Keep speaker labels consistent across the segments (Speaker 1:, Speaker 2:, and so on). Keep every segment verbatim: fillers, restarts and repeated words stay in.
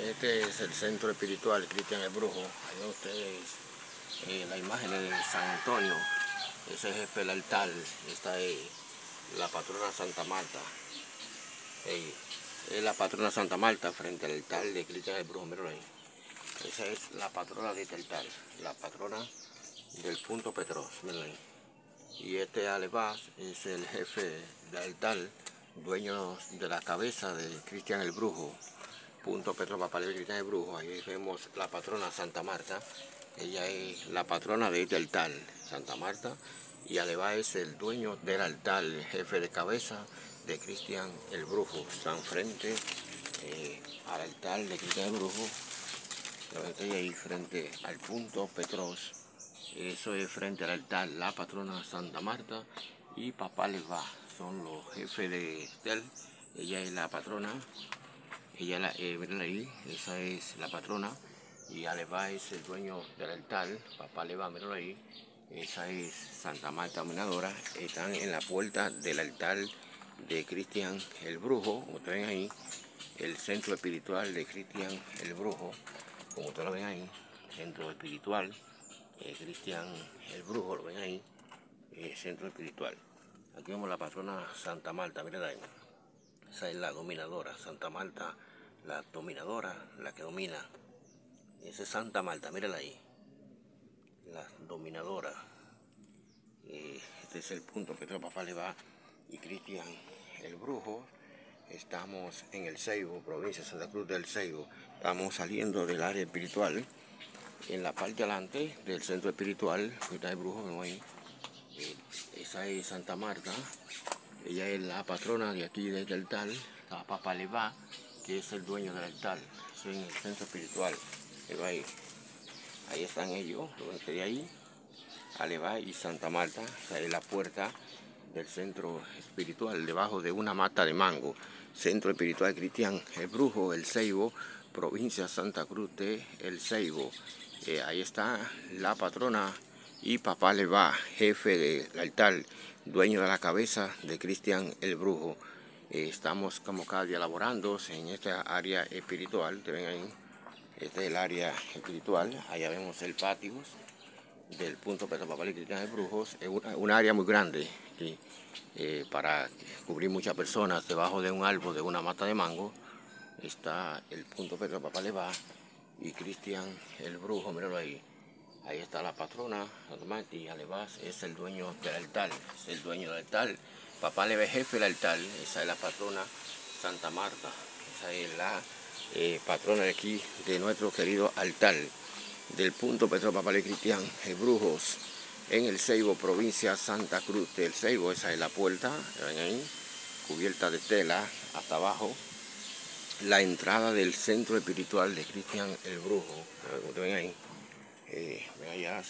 Speaker 1: Este es el centro espiritual Cristian el Brujo. Ahí ven ustedes eh, la imagen de San Antonio. Ese es el altar. Esta es la patrona Santa Marta. Hey, es la patrona Santa Marta frente al altar de Cristian el Brujo. Míralo ahí. Esa es la patrona de este altar. La patrona del punto Petros. Míralo ahí. Y este Alevaz es el jefe del altar, dueño de la cabeza de Cristian el Brujo. Punto Petro Papaleva Cristian el Brujo. Ahí vemos la patrona Santa Marta. Ella es la patrona de este altar, Santa Marta. Y Alevá es el dueño del altar, el jefe de cabeza de Cristian el Brujo. Están frente eh, al altar de Cristian el Brujo. Lo estoy ahí frente al punto Petros. Eso es frente al altar, la patrona Santa Marta y Papá Alevá son los jefes de él. Ella es la patrona. Ella, la, eh, miren ahí, esa es la patrona y Alevá es el dueño del altar. Papá Alevá, miren ahí, esa es Santa Marta Dominadora. Están en la puerta del altar de Cristian el Brujo, como ustedes ven ahí, el centro espiritual de Cristian el Brujo, como ustedes lo ven ahí, centro espiritual, eh, Cristian el Brujo, lo ven ahí, eh, centro espiritual. Aquí vemos la patrona Santa Marta, miren ahí. Esa es la dominadora, Santa Marta, la dominadora, la que domina. Esa es Santa Marta, mírala ahí. La dominadora. Eh, este es el punto Petro Papá Alevá y Cristian el Brujo. Estamos en el Ceibo, provincia de Santa Cruz del Ceibo. Estamos saliendo del área espiritual. En la parte delante del centro espiritual, Cristian el Brujo, vemos ahí. Eh, esa es Santa Marta. Ella es la patrona de aquí del altar, la Papá Alevá, que es el dueño del altar. Eso es en el centro espiritual. Ahí, ahí están ellos, de ahí, Alevá y Santa Marta. Esa es la puerta del centro espiritual, debajo de una mata de mango. Centro espiritual Cristian el Brujo, el Ceibo, provincia Santa Cruz de el Ceibo. Eh, ahí está la patrona y Papá Alevá, jefe del altar, dueño de la cabeza de Cristian el Brujo. Eh, estamos como cada día laborando en esta área espiritual. Te ven ahí, este es el área espiritual. Allá vemos el patio del punto Petro Papá y Cristian el Brujo. Es una, una área muy grande aquí, eh, para cubrir muchas personas. Debajo de un árbol, de una mata de mango, está el punto Petro Papá Alevá y Cristian el Brujo. Míralo ahí. Ahí está la patrona, y Alevá es el dueño del altar, es el dueño del altar. Papá Alevá es jefe del altar. Esa es la patrona Santa Marta. Esa es la eh, patrona de aquí, de nuestro querido altar, del punto Petro Papá y Cristian el Brujos, en el Ceibo, provincia Santa Cruz del Ceibo. Esa es la puerta, ven ahí, cubierta de tela hasta abajo. La entrada del centro espiritual de Cristian el Brujo, como te ven ahí. Eh, ven allá,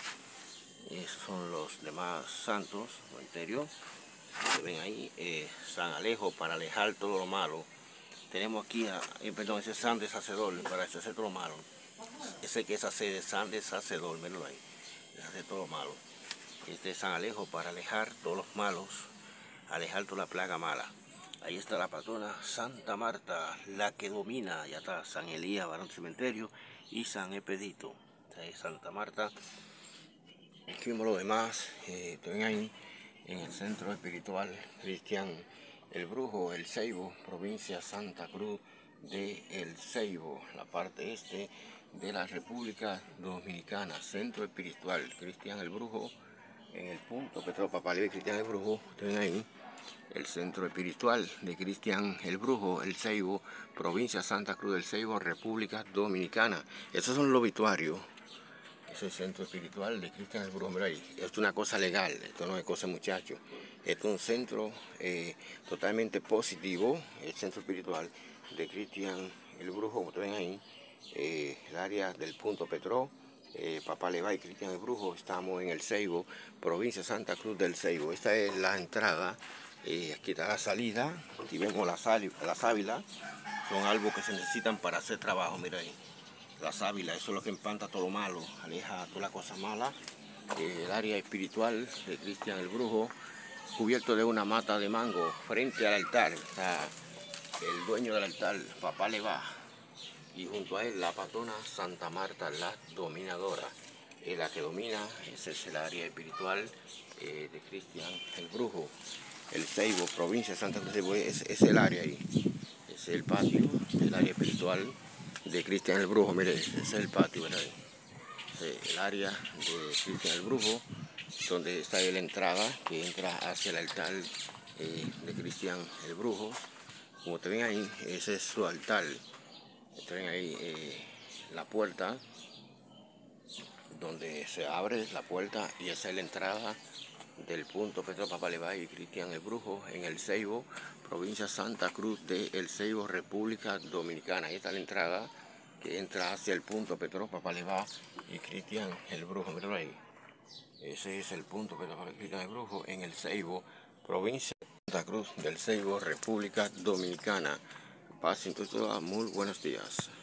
Speaker 1: esos son los demás santos del interior. Que ven ahí, eh, San Alejo para alejar todo lo malo. Tenemos aquí, a, eh, perdón, ese San Deshacedor para deshacer todo lo malo. Ese que es hacer San Deshacedor, venlo ahí, deshacer todo lo malo. Este es San Alejo para alejar todos los malos, alejar toda la plaga mala. Ahí está la patrona Santa Marta, la que domina. Ya está San Elías, varón del cementerio, y San Epedito. Ahí Santa Marta. Aquí vemos lo demás. Eh, ven ahí en el centro espiritual Cristian el Brujo, el Ceibo, provincia Santa Cruz de el Ceibo, la parte este de la República Dominicana. Centro espiritual Cristian el Brujo, en el punto Petro Papá Alevá y Cristian el Brujo. Ven ahí el centro espiritual de Cristian el Brujo, el Ceibo, provincia Santa Cruz del Ceibo, República Dominicana. Esos son los obituarios. Ese es el centro espiritual de Cristian el Brujo. Mira ahí, esto es una cosa legal, esto no es cosa muchacho. Esto es un centro eh, totalmente positivo, el centro espiritual de Cristian el Brujo, como ustedes ven ahí, eh, el área del punto Petro, eh, Papá Alevá y Cristian el Brujo. Estamos en el Ceibo, provincia Santa Cruz del Ceibo. Esta es la entrada, eh, aquí está la salida. Aquí vemos la, la sábila, son árboles que se necesitan para hacer trabajo. Mira ahí. La sábila, eso es lo que espanta todo lo malo, aleja toda la cosa mala. Eh, el área espiritual de Cristian el Brujo, cubierto de una mata de mango, frente al altar. Está el dueño del altar, Papá Alevá, y junto a él la patrona Santa Marta, la dominadora. Eh, la que domina, ese es el área espiritual eh, de Cristian el Brujo. El Ceibo, provincia de Santa Cruz de Boy, es, es el área ahí. Es el patio, el área espiritual de Cristian el Brujo. Mire, ese es el patio, ¿verdad? Es el área de Cristian el Brujo, donde está la entrada que entra hacia el altar eh, de Cristian el Brujo. Como te ven ahí, ese es su altar. Te ven ahí eh, la puerta, donde se abre la puerta y esa es la entrada del punto Pedro Papaleva y Cristian el Brujo en el Ceibo, provincia Santa Cruz de El Ceibo, República Dominicana. Ahí está la entrada que entra hacia el punto Pedro Papaleva y Cristian el Brujo. Míralo ahí. Ese es el punto Pedro Papaleva y Cristian el Brujo en el Ceibo, provincia Santa Cruz del Ceibo, República Dominicana. Paz, entonces, muy buenos días.